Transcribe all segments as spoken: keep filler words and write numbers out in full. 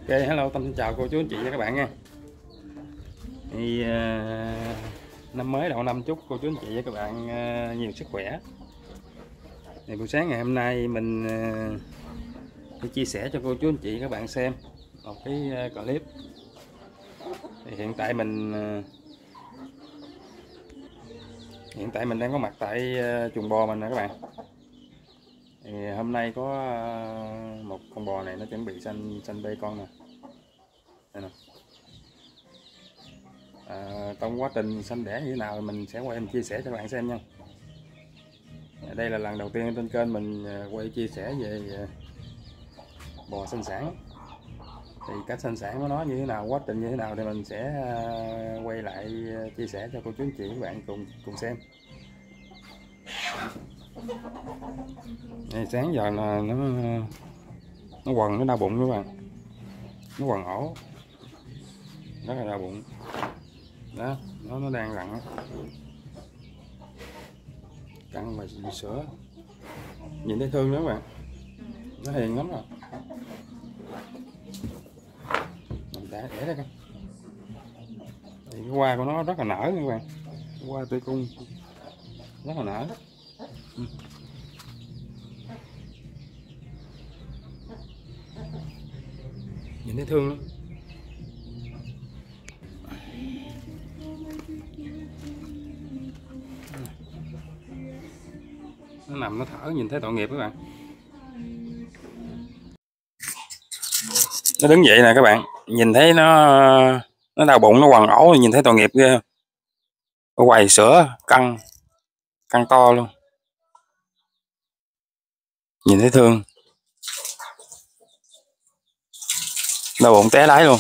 Ok, hello, Tâm xin chào cô chú anh chị và các bạn nha. Thì uh, năm mới đầu năm chúc cô chú anh chị và các bạn uh, nhiều sức khỏe. Thì buổi sáng ngày hôm nay mình uh, sẽ chia sẻ cho cô chú anh chị và các bạn xem một cái uh, clip. Thì hiện tại mình uh, hiện tại mình đang có mặt tại uh, chuồng bò mình nè các bạn. Thì hôm nay có uh, một con bò này nó chuẩn bị sanh sanh bê con nè. Đây nè. À, trong quá trình sanh đẻ như thế nào thì mình sẽ quay mình chia sẻ cho các bạn xem nha. Đây là lần đầu tiên trên kênh mình quay chia sẻ về bò sinh sản, thì cách sinh sản của nó như thế nào, quá trình như thế nào thì mình sẽ quay lại chia sẻ cho cô chú anh chị các bạn cùng cùng xem. Đây, sáng giờ là nó nó quần nó đau bụng các bạn, nó quần ổ rất là đau bụng đó, nó nó đang lặn căng và sữa, nhìn thấy thương nữa các bạn, nó hiền lắm rồi. Mình đã để đây coi. Thì cái hoa của nó rất là nở các bạn, hoa tươi cung rất là nở. Ừ. Nhìn thấy thương lắm. Nó nằm nó thở nhìn thấy tội nghiệp các bạn. Nó đứng dậy nè các bạn, nhìn thấy nó nó đau bụng, nó quằn ổ, nhìn thấy tội nghiệp ghê. Nó quầy sữa căng căng to luôn, nhìn thấy thương. Đau bụng té đáy luôn.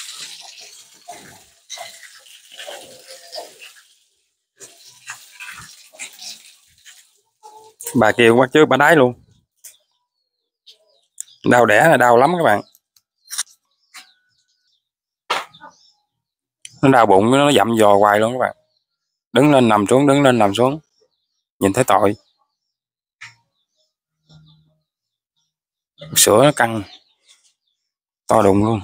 Bà kia bắt trước bà đáy luôn. Đau đẻ là đau lắm các bạn. Nó đau bụng nó dặm dò hoài luôn các bạn. Đứng lên nằm xuống, đứng lên nằm xuống. Nhìn thấy tội. Sữa nó căng to đùng luôn.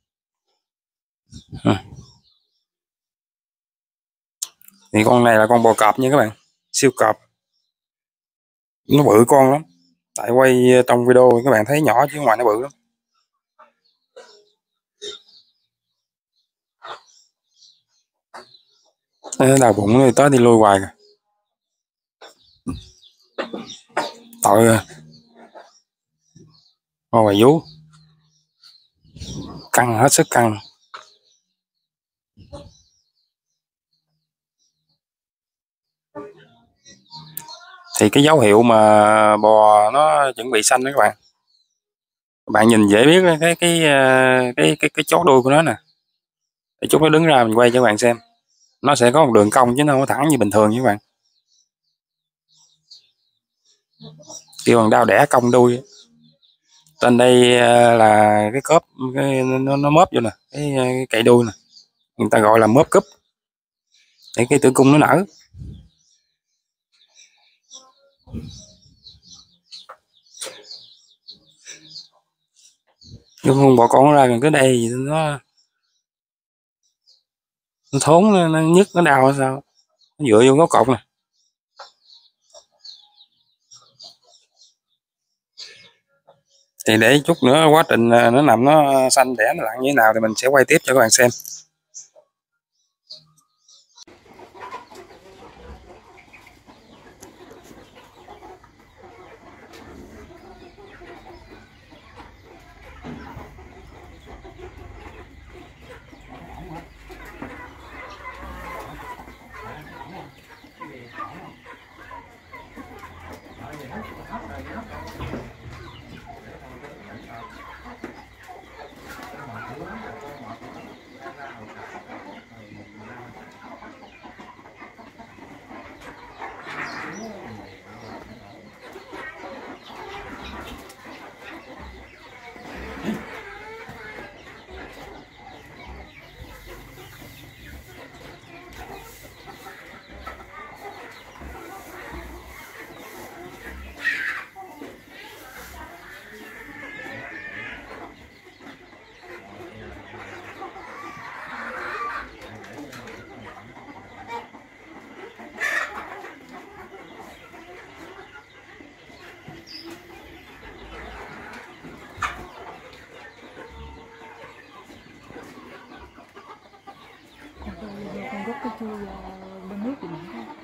Thì con này là con bò cọp nha các bạn, siêu cọp. Nó bự con lắm. Tại quay trong video các bạn thấy nhỏ chứ ngoài nó bự lắm. Nó đau bụng rồi tới đi lui hoài rồi. Tội rồi. Con bà vú căng hết sức căng. Thì cái dấu hiệu mà bò nó chuẩn bị sanh đó các bạn, các bạn nhìn dễ biết cái cái cái cái cái, cái chót đuôi của nó nè. Để chút nó đứng ra mình quay cho các bạn xem, nó sẽ có một đường cong chứ nó không có thẳng như bình thường như các bạn. Kêu bằng đau đẻ cong đuôi. Trên đây là cái cớp, cái nó, nó móp vô nè, cái, cái cậy đuôi nè, người ta gọi là móp cúp để cái tử cung nó nở. Nhưng con bò con nó ra gần cái đây gì nó nó thốn, nó, nó nhức, nó đau hay sao, nó dựa vô gốc cột nè. Thì để chút nữa quá trình nó nằm nó xanh đẻ nó lặn như thế nào thì mình sẽ quay tiếp cho các bạn xem. xuôi bên nước thì nặng thôi.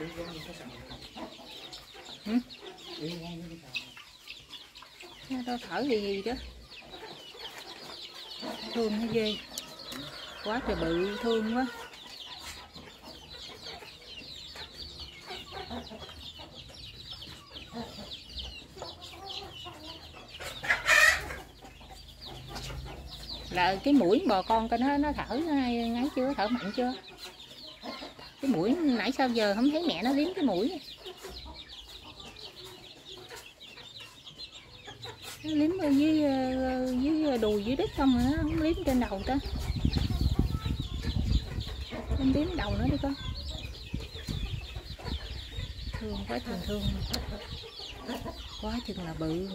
Ừ? Nó thở gì gì đó. Thương nó ghê. Quá trời bự, thương quá. Là cái mũi bò con coi nó nó thở ngay chưa, thở mạnh chưa? Cái mũi nãy sao giờ không thấy mẹ nó liếm cái mũi. Nó liếm ở dưới dưới đùi dưới đất không, nó không liếm trên đầu ta. Liếm liếm đầu nó đi con. Thương quá chừng thương. Quá chừng là bự.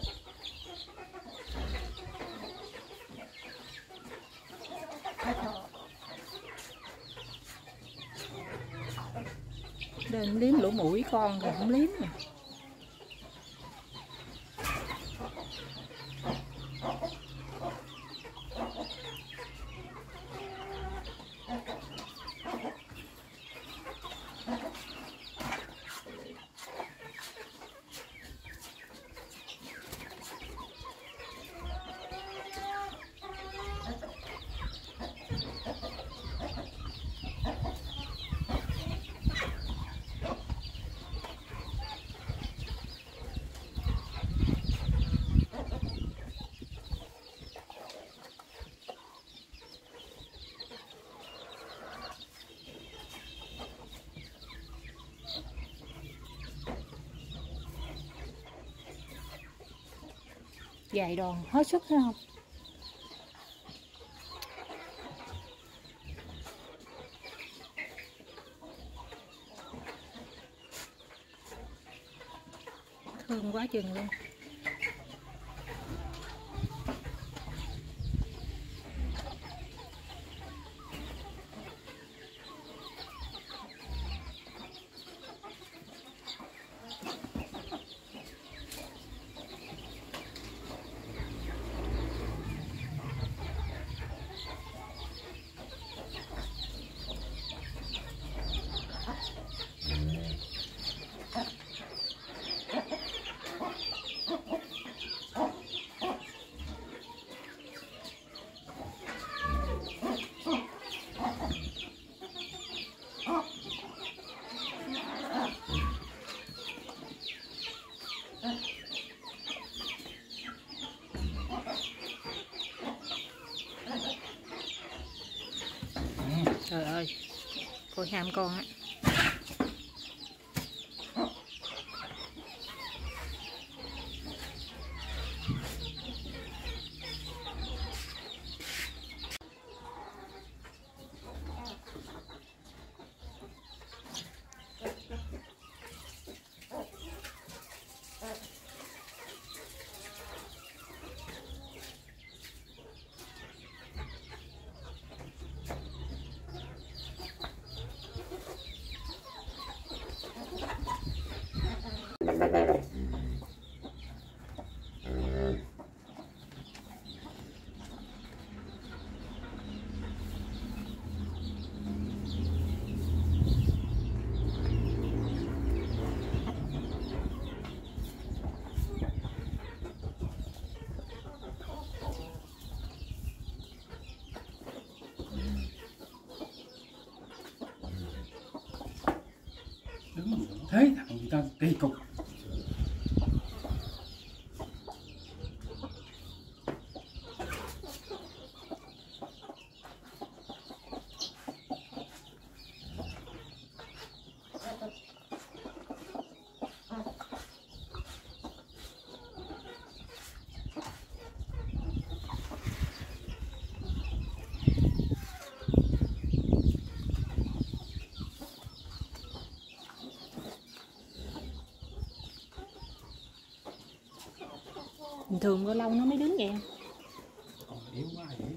Nên liếm lỗ mũi con rồi không liếm nè. Dài đòn hết sức thấy không? Thương quá chừng luôn. Trời ơi, cô ham con á. Đứng thế thằng người ta kỳ cục. Bình thường bao lâu nó mới đứng vậy? Còn yếu quá vậy.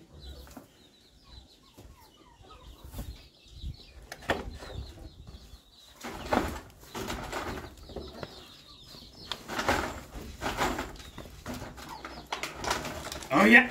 Ôi da.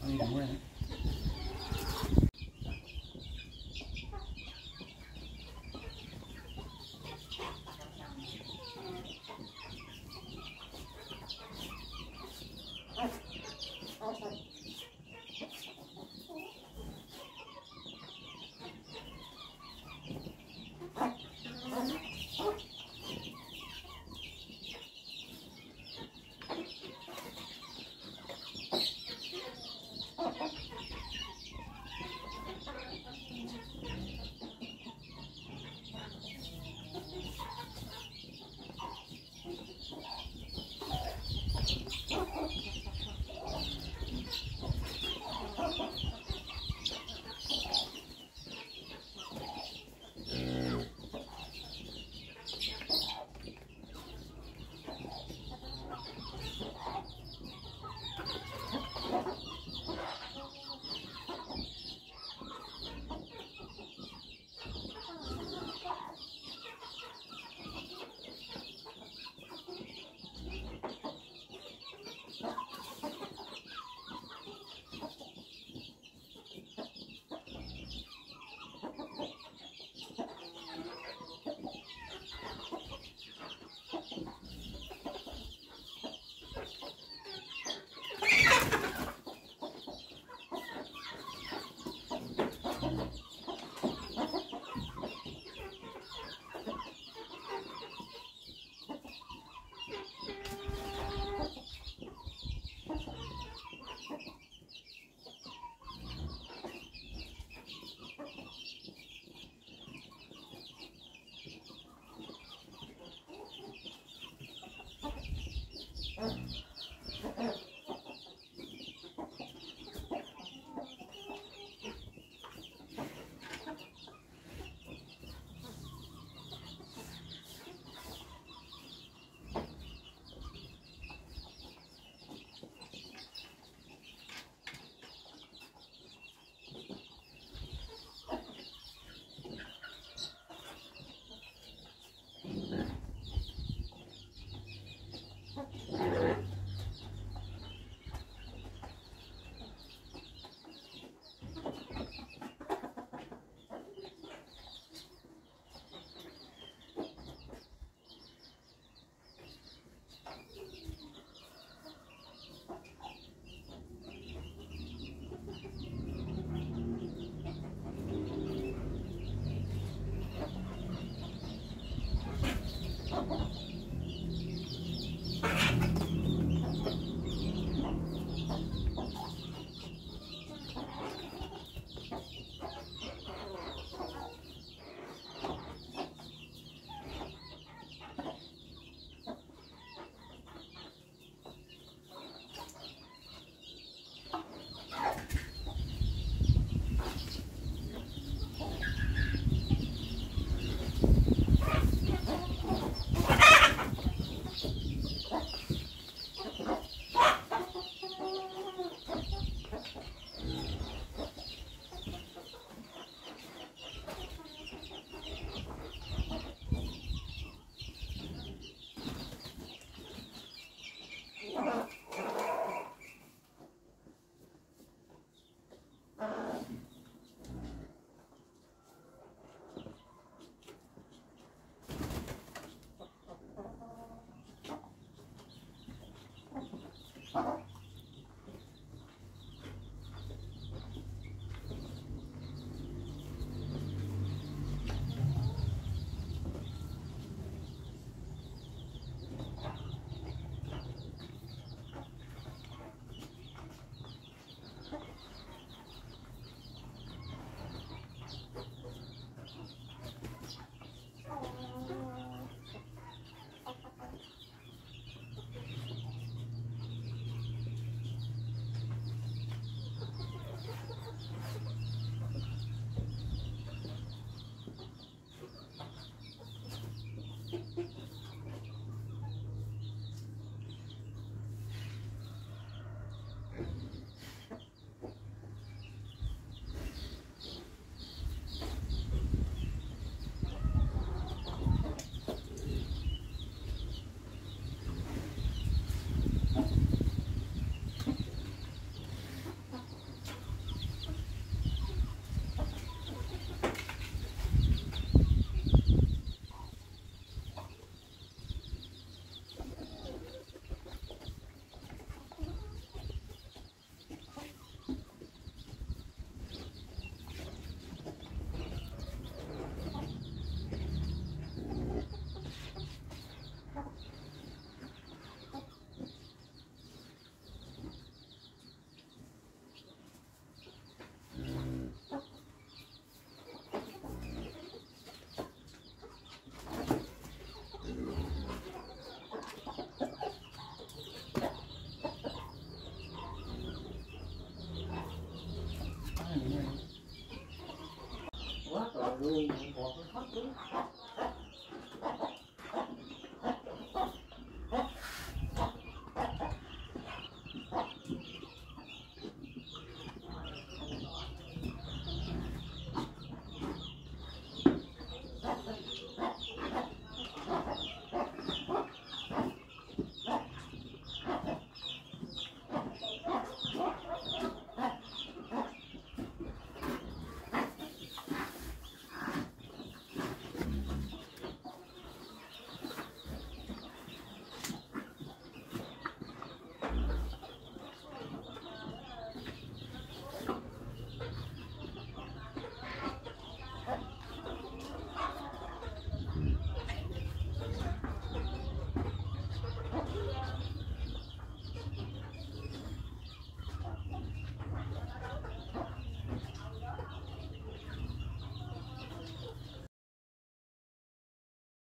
Đi đậu ra.